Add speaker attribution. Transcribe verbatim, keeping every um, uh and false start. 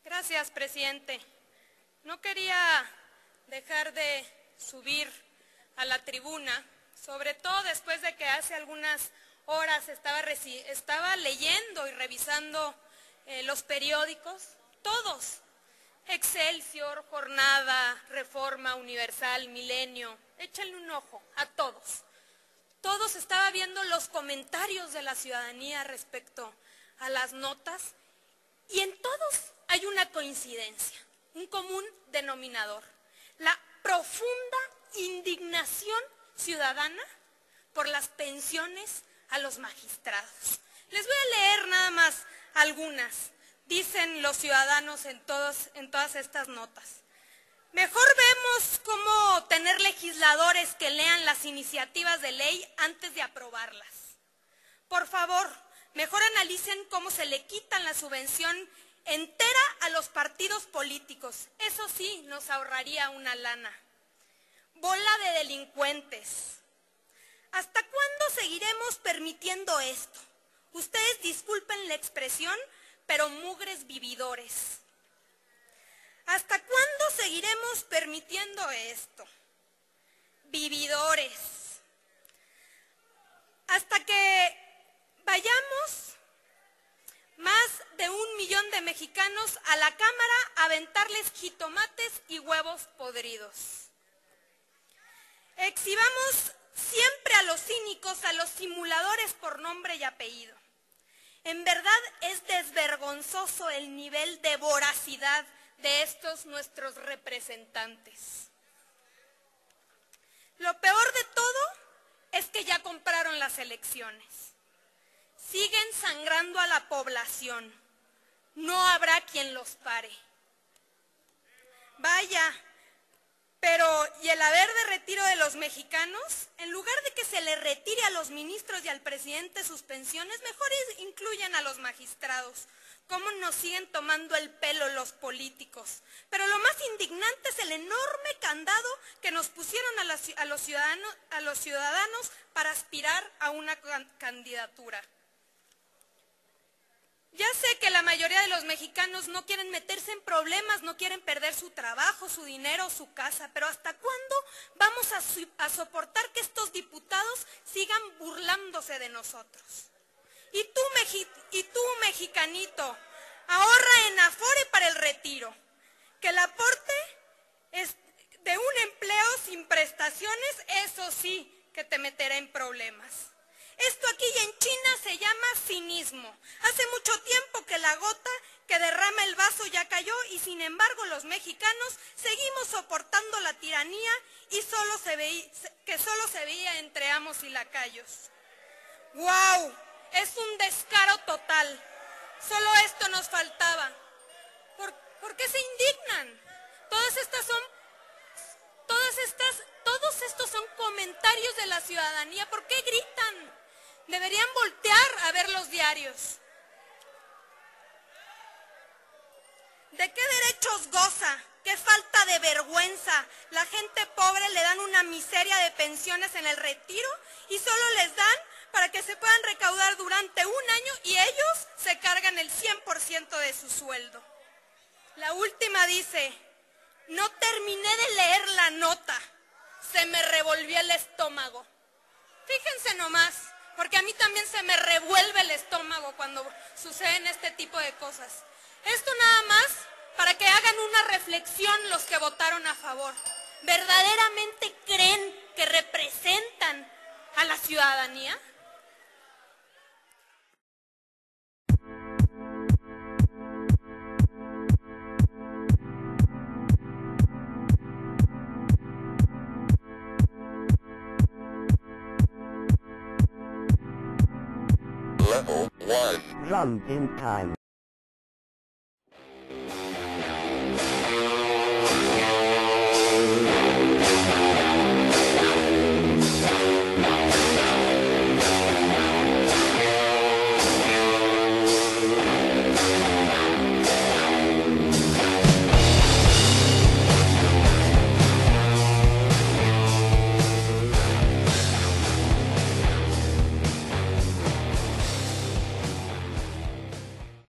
Speaker 1: Gracias, presidente. No quería dejar de subir a la tribuna, sobre todo después de que hace algunas horas estaba, estaba leyendo y revisando eh, los periódicos, todos, Excelsior, Jornada, Reforma, Universal, Milenio, échenle un ojo a todos. Todos estaba viendo los comentarios de la ciudadanía respecto a las notas y en todos hay una coincidencia, un común denominador, la profunda indignación ciudadana por las pensiones a los magistrados. Les voy a leer nada más algunas, dicen los ciudadanos en, todos, en todas estas notas. Mejor vemos cómo tener legisladores que lean las iniciativas de ley antes de aprobarlas. Por favor, mejor analicen cómo se le quitan la subvención entera a los partidos políticos. Eso sí, nos ahorraría una lana. Bola de delincuentes. ¿Hasta cuándo seguiremos permitiendo esto? Ustedes disculpen la expresión, pero mugres vividores. ¿Hasta cuándo seguiremos permitiendo esto? Vividores. Hasta que vayamos más de un millón de mexicanos a la Cámara a aventarles jitomates y huevos podridos. Exhibamos siempre a los cínicos, a los simuladores por nombre y apellido. En verdad es desvergonzoso el nivel de voracidad de estos nuestros representantes. Lo peor de todo es que ya compraron las elecciones. Siguen sangrando a la población. No habrá quien los pare. Vaya, pero ¿y el haber de retiro de los mexicanos? En lugar de que se le retire a los ministros y al presidente sus pensiones, mejor incluyan a los magistrados. ¿Cómo nos siguen tomando el pelo los políticos? Pero lo más indignante es el enorme candado que nos pusieron a, la, a, los, ciudadanos, a los ciudadanos para aspirar a una candidatura. Ya sé que la mayoría de los mexicanos no quieren meterse en problemas, no quieren perder su trabajo, su dinero, su casa, pero ¿hasta cuándo vamos a, a soportar que estos diputados sigan burlándose de nosotros? Y tú, Mexi y tú, mexicanito, ahorra en Afore para el retiro, que el aporte es de un empleo sin prestaciones, eso sí que te meterá en problemas. Esto aquí y en China se llama cinismo. Hace mucho tiempo que la gota que derrama el vaso ya cayó y sin embargo los mexicanos seguimos soportando la tiranía y solo se veía, que solo se veía entre amos y lacayos. ¡Guau! Es un descaro total. Solo esto nos faltaba. ¿Por, ¿por qué se indignan? Todas estas son, todas estas, todos estos son comentarios de la ciudadanía. ¿Por qué gritan? Deberían voltear a ver los diarios. ¿De qué derechos goza? ¡Qué falta de vergüenza! La gente pobre le dan una miseria de pensiones en el retiro y solo les dan para que se puedan recaudar durante un año y ellos se cargan el cien por ciento de su sueldo. La última dice, no terminé de leer la nota, se me revolvió el estómago. Fíjense nomás, porque a mí también se me revuelve el estómago cuando suceden este tipo de cosas. Esto nada más para que hagan una reflexión los que votaron a favor. ¿Verdaderamente creen que representan a la ciudadanía?
Speaker 2: Level one. Run in time.